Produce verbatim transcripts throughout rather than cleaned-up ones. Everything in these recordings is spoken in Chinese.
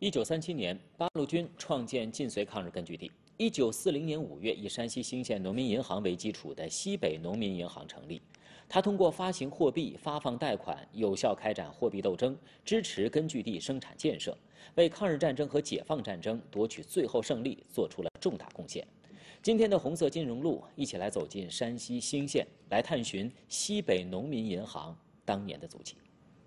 一九三七年，八路军创建晋绥抗日根据地。一九四零年五月，以山西兴县农民银行为基础的西北农民银行成立。它通过发行货币、发放贷款，有效开展货币斗争，支持根据地生产建设，为抗日战争和解放战争夺取最后胜利做出了重大贡献。今天的红色金融路，一起来走进山西兴县，来探寻西北农民银行当年的足迹。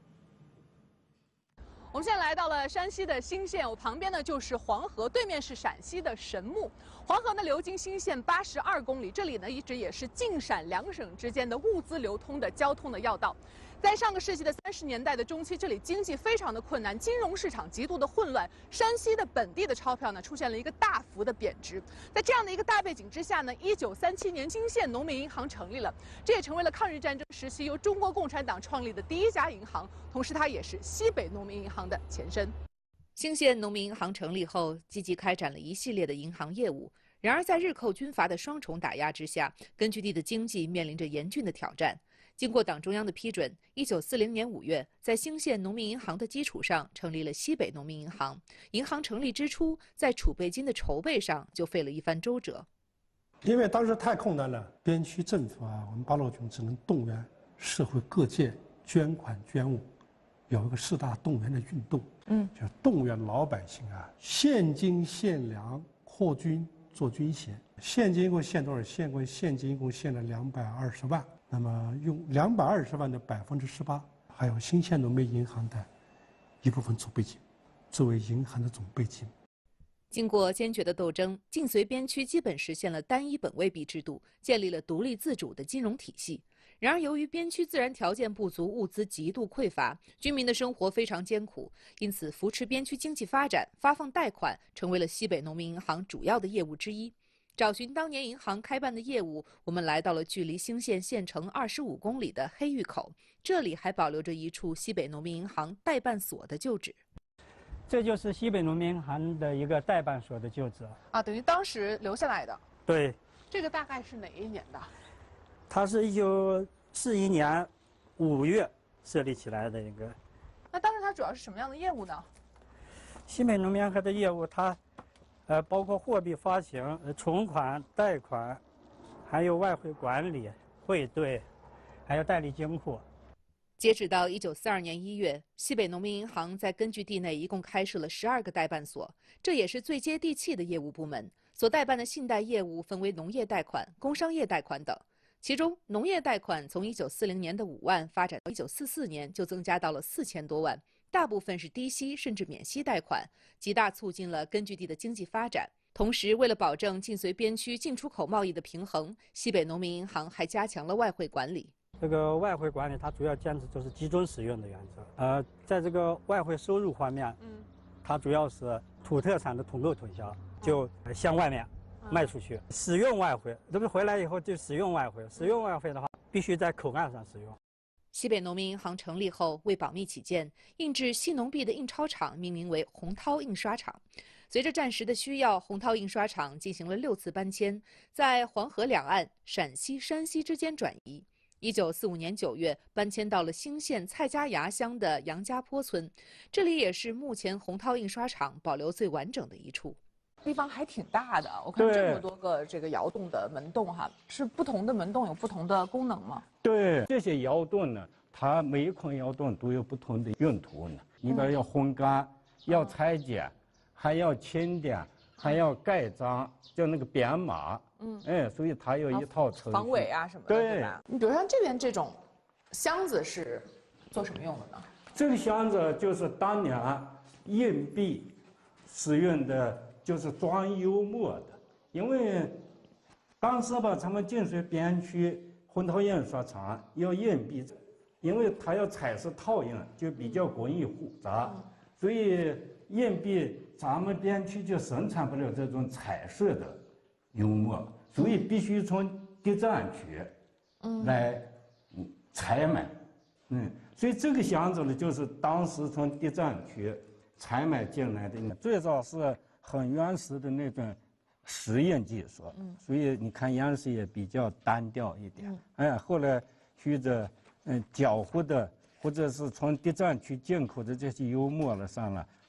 我们现在来到了山西的兴县，我旁边呢就是黄河，对面是陕西的神木。黄河呢流经兴县八十二公里，这里呢一直也是晋陕两省之间的物资流通的交通的要道。在上个世纪的三十年代的中期，这里经济非常的困难，金融市场极度的混乱，山西的本地的钞票呢出现了一个大幅的贬值。在这样的一个大背景之下呢，一九三七年兴县农民银行成立了，这也成为了抗日战争时期由中国共产党创立的第一家银行，同时它也是西北农民银行的前身。 兴县农民银行成立后，积极开展了一系列的银行业务。然而，在日寇军阀的双重打压之下，根据地的经济面临着严峻的挑战。经过党中央的批准，一九四零年五月，在兴县农民银行的基础上成立了西北农民银行。银行成立之初，在储备金的筹备上就费了一番周折。 因为当时太困难了，边区政府啊，我们八路军只能动员社会各界捐款捐物，有一个四大动员的运动，嗯，就动员老百姓啊，现金现粮扩军做军饷。现金一共献多少？现共现金一共献了两百二十万。 那么用两百二十万的百分之十八，还有兴县农民银行的一部分储备金，作为银行的总备金。 经过坚决的斗争，晋绥边区基本实现了单一本位币制度，建立了独立自主的金融体系。然而，由于边区自然条件不足，物资极度匮乏，居民的生活非常艰苦，因此扶持边区经济发展、发放贷款成为了西北农民银行主要的业务之一。 找寻当年银行开办的业务，我们来到了距离兴县县城二十五公里的黑峪口，这里还保留着一处西北农民银行代办所的旧址。 这就是西北农民银行的一个代办所的旧址啊，等于当时留下来的。 对， 这个大概是哪一年的？ 它是一九四一年五月设立起来的一个。 那当时它主要是什么样的业务呢？ 西北农民银行的业务，它。 呃，包括货币发行、呃、存款、贷款，还有外汇管理、汇兑，还有代理金库。 截止到一九四二年一月，西北农民银行在根据地内一共开设了十二个代办所，这也是最接地气的业务部门。所代办的信贷业务分为农业贷款、工商业贷款等。其中，农业贷款从一九四零年的五万发展到一九四四年就增加到了四千多万。 大部分是低息甚至免息贷款，极大促进了根据地的经济发展。同时，为了保证晋绥边区进出口贸易的平衡，西北农民银行还加强了外汇管理。 这个外汇管理，它主要坚持就是集中使用的原则。呃，在这个外汇收入方面，嗯，它主要是土特产的统购统销，就向外面卖出去。使用外汇，这不是回来以后就使用外汇。使用外汇的话，必须在口岸上使用。 西北农民银行成立后，为保密起见，印制西农币的印钞厂命名为洪涛印刷厂。随着战时的需要，洪涛印刷厂进行了六次搬迁，在黄河两岸、陕西、山西之间转移。一九四五年九月，搬迁到了兴县蔡家崖乡的杨家坡村，这里也是目前洪涛印刷厂保留最完整的一处。 地方还挺大的，我看这么多个这个窑洞的门洞哈，是不同的门洞有不同的功能吗？ 对，这些窑洞呢，它每一块窑洞都有不同的用途呢。你比如要烘干，嗯、要裁剪，还要清点，还要盖章，叫那个编码。嗯，哎，所以它有一套程序。 防伪啊什么的，对, 对吧？你比如像这边这种箱子是做什么用的呢？ 这个箱子就是当年硬币使用的。 就是装油墨的，因为当时吧，咱们晋绥边区洪涛印刷厂要硬币，因为它要彩色套印，就比较工艺复杂，所以硬币咱们边区就生产不了这种彩色的油墨，所以必须从地藏区来采买，嗯，所以这个箱子呢，就是当时从地藏区采买进来的，最早是。 很原始的那种实验技术，嗯，所以你看样式也比较单调一点。嗯、哎，后来随着嗯缴获的或者是从地藏区进口的这些油墨了上了，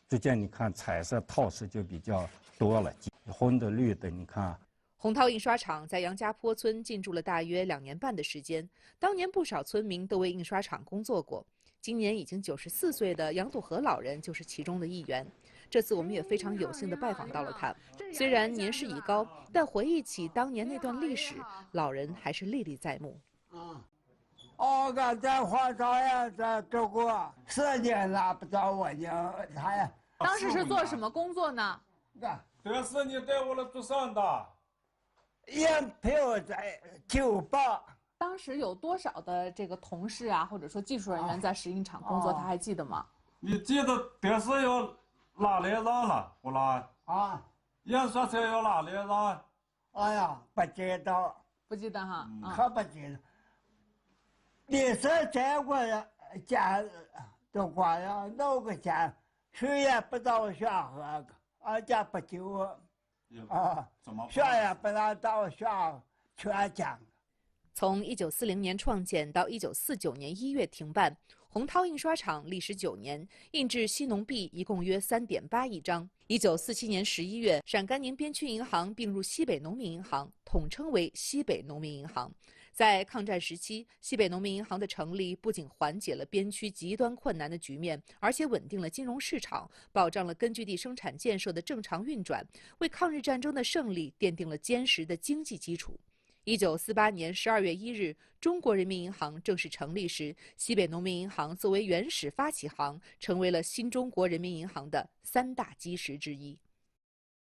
逐渐你看彩色套式就比较多了，红的绿的，你看。 洪涛印刷厂在杨家坡村进驻了大约两年半的时间，当年不少村民都为印刷厂工作过。今年已经九十四岁的杨笃和老人就是其中的一员。这次我们也非常有幸地拜访到了他。虽然年事已高，但回忆起当年那段历史，老人还是历历在目。 啊，我刚在花朝呀，在做过，四年拿不着我呢，他呀。 当时是做什么工作呢？ 这是你带我来做上的。 验票在酒吧。 当时有多少的这个同事啊，或者说技术人员在石印厂工作，他还记得吗？ 你记得这是要哪来让了？我拉啊， 印刷车要哪来让？ 哎呀，不知道， 不记得哈， 嗯、可不记得。你是在我家都光要弄个钱，谁也不到下河，俺家不久。啊， 怎么学也不让到学，全讲。 从一九四零年创建到一九四九年一月停办，洪涛印刷厂历时九年，印制西农币一共约三点八亿张。一九四七年十一月，陕甘宁边区银行并入西北农民银行，统称为西北农民银行。在抗战时期，西北农民银行的成立不仅缓解了边区极端困难的局面，而且稳定了金融市场，保障了根据地生产建设的正常运转，为抗日战争的胜利奠定了坚实的经济基础。一九四八年十二月一日，中国人民银行正式成立时，西北农民银行作为原始发起行，成为了新中国人民银行的三大基石之一。